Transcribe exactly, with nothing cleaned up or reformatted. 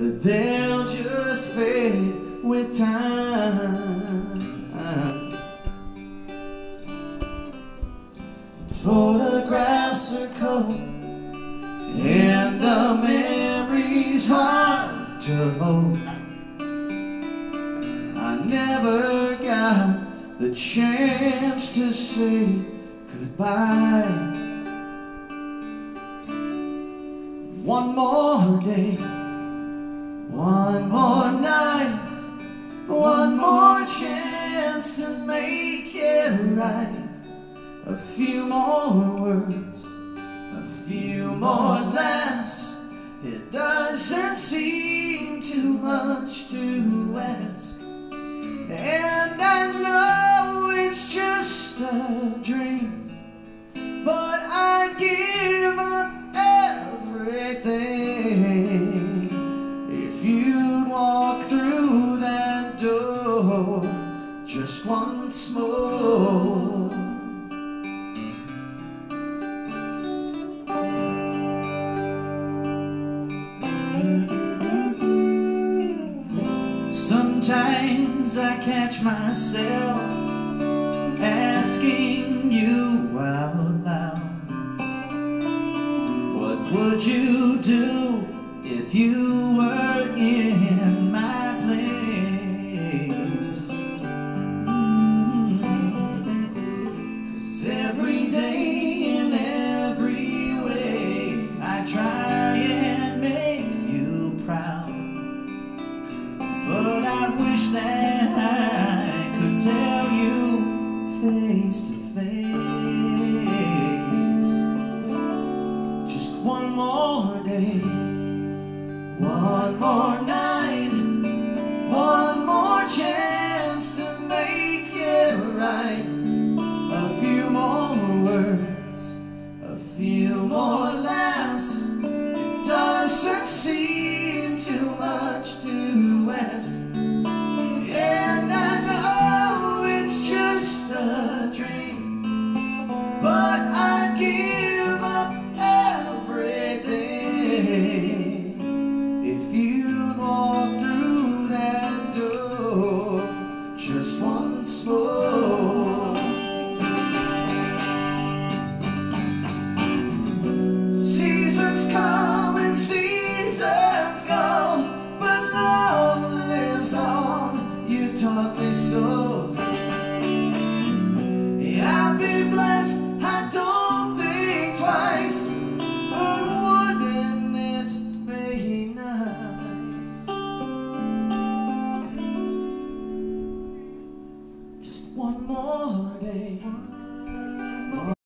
but they'll just fade with time. Photographs are cold and the memories hard to hold. I never got the chance to say goodbye. One more day, one more night, one more chance to make it right. A few more words, a few more laughs. It doesn't seem too much to ask, and I know it's just a dream, but I'd give up everything if you'd walk through that door just once more. Sometimes I catch myself asking you out loud, what would you do if you were in my place? Mm-hmm. 'Cause every day in every way I try and make you proud, but I wish that I could tell you face to face. Just one more day, one more night, one more chance to make it right. A few more words, a few more laughs. It doesn't seem too much to ask, and I know it's just a dream, but I'd give up everything if you'd walk through that door just once more. Seasons come and seasons go, but love lives on. You taught me so. I've been blessed, I don't think twice, but wouldn't it be nice? Just one more day.